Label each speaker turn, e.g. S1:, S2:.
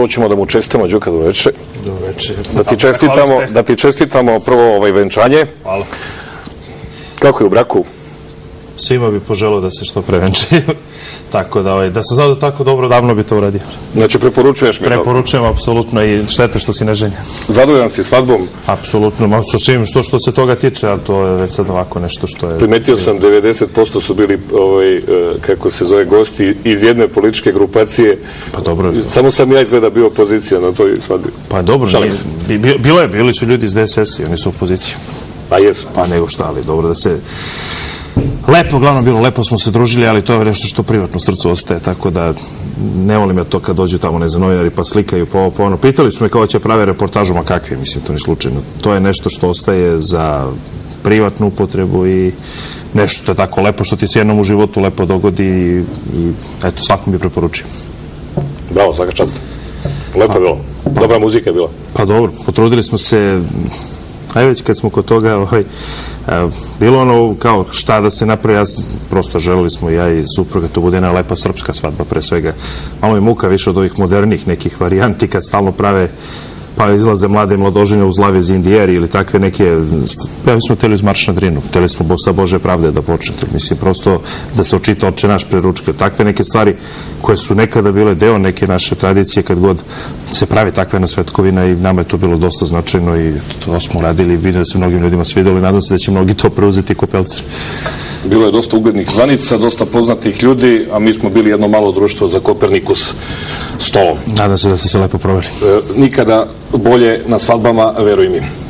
S1: prvo ćemo da mu čestitamo, Đuka, dobro večer.
S2: Dobro večer.
S1: Da ti čestitamo prvo venčanje.
S2: Hvala.
S1: Kako je u braku?
S2: Svima bi poželao da se što pre venčaju. Tako da sam znao da tako dobro, davno bi to uradio.
S1: Znači, preporučuješ mi to?
S2: Preporučujem, apsolutno, i štete što si ne ženja.
S1: Zadovoljan si svadbom?
S2: Apsolutno, sa svim što se toga tiče, ali to je već sad ovako nešto što je...
S1: Primetio sam, 90% su bili, kako se zove, gosti iz jedne političke grupacije.
S2: Pa dobro.
S1: Samo sam ja izgleda bio opozicija na toj svadbi.
S2: Pa dobro, bili su ljudi iz DSS i oni su opozicija.
S1: A jesu?
S2: Pa nego šta, ali dobro da se... Lepo, glavno bilo, lepo smo se družili, ali to je nešto što privatno srcu ostaje, tako da ne volim ja to kad dođu tamo, ne znam, novinari pa slikaju po ono. Pitali su me kao će prave reportažu, ma kakve, mislim, to ni slučajno. To je nešto što ostaje za privatnu upotrebu i nešto je tako lepo što ti se jednom u životu lepo dogodi i eto, svakom bi preporučio.
S1: Bravo, svaka čast. Lepo je bilo. Dobra muzika je bila.
S2: Pa dobro, potrudili smo se. Ajde već kad smo kod toga, bilo ono kao šta da se napravi, prosto želeli smo ja i supruga, to bude jedna lepa srpska svadba pre svega. Malo je muka više od ovih modernih nekih varijanti kad stalno prave, pa izlaze mlade mladoženje uz Lavez Indijeri ili takve neke, mi smo hteli uz Marš na Drinu, hteli smo sa Bože pravde da počne, mislim prosto da se očita Oče naš pre ručke, takve neke stvari koje su nekada bile deo neke naše tradicije kad god se pravi takva jedna svetkovina i nama je to bilo dosta značajno i to smo radili i vidio da se mnogim ljudima svidjelo i nadam se da će mnogi to preuzeti ko pelcer.
S1: Bilo je dosta uglednih zvanica, dosta poznatih ljudi, a mi smo bili jedno malo društvo za Kopernikus stolom.
S2: Nadam se da ste se lepo proveli.
S1: Nikada bolje na svadbama, veruj mi.